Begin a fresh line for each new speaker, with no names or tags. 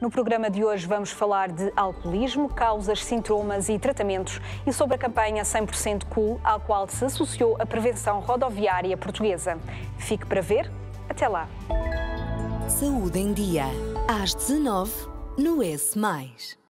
No programa de hoje vamos falar de alcoolismo, causas, sintomas e tratamentos e sobre a campanha 100% Cool, à qual se associou a Prevenção Rodoviária Portuguesa. Fique para ver. Até lá.
Saúde em Dia, às 19h, no S+.